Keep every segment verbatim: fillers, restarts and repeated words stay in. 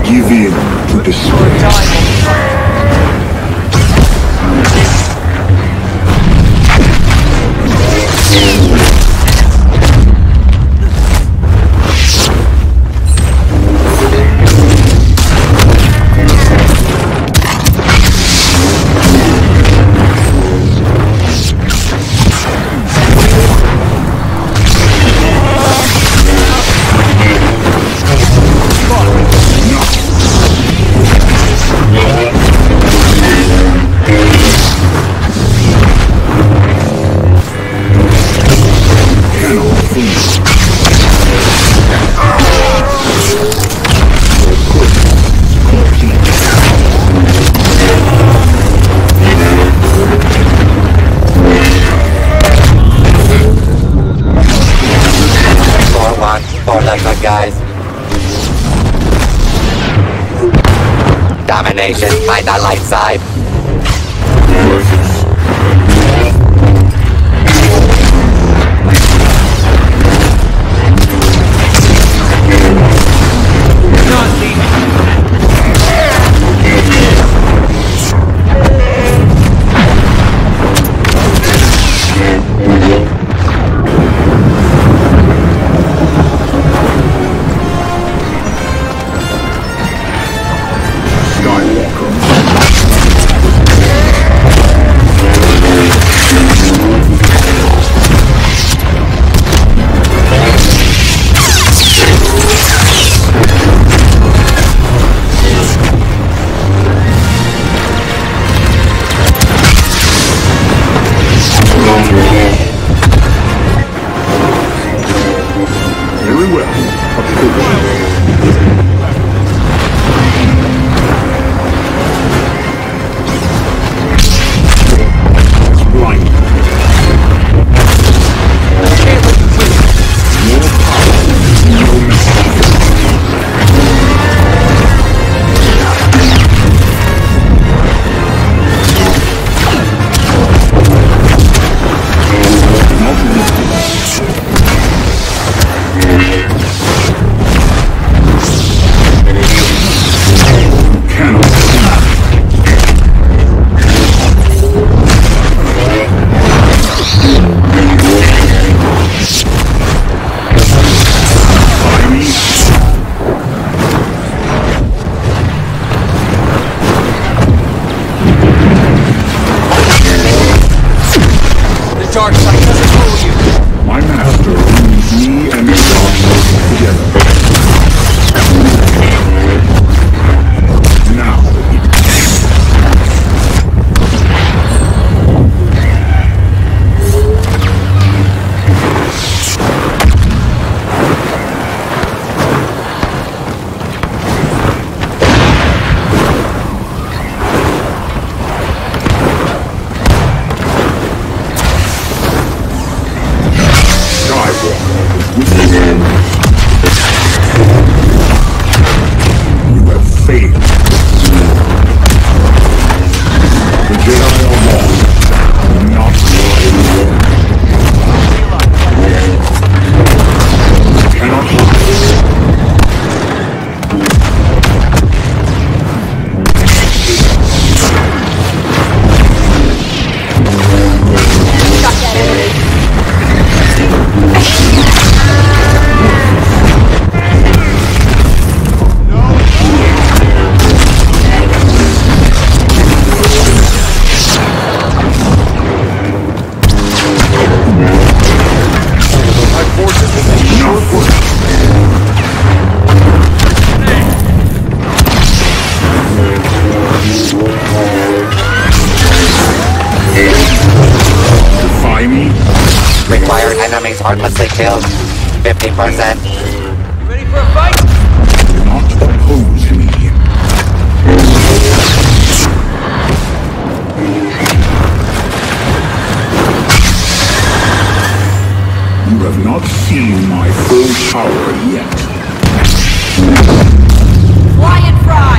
give in to despair. Guys. Domination by the light side. Very well. Blind. More power, no mistake. Dark side doesn't hold you. My master brings me and the darkness together. Now. You have failed. The Jedi are wrong. Not right. Cannot lie. Defy me? Required enemies heartlessly killed. fifty percent. Ready for a fight? Do not oppose me. You have not seen my full power yet. Fly and fry!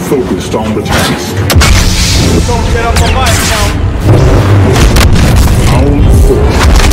focused on the task. Don't get up on my account. Round four.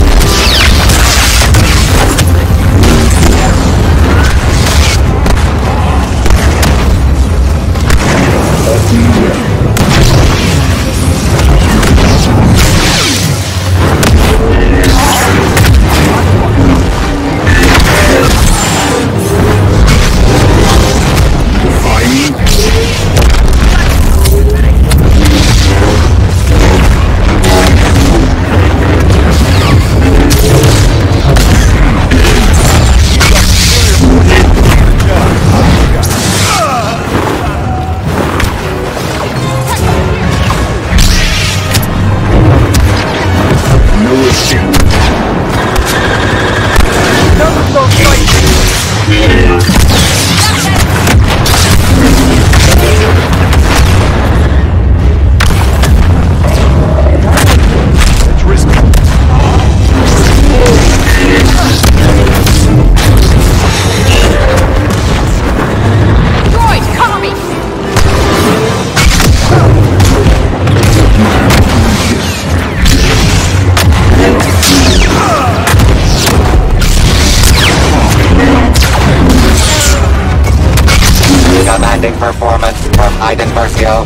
Commanding performance from Aiden Versio.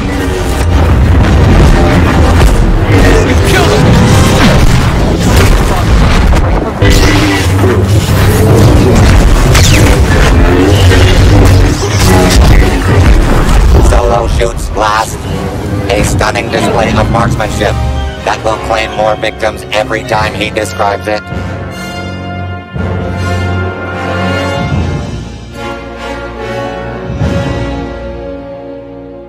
You killed him! Solo shoots last. A stunning display of marksmanship that will claim more victims every time he describes it.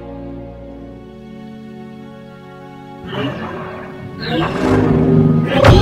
You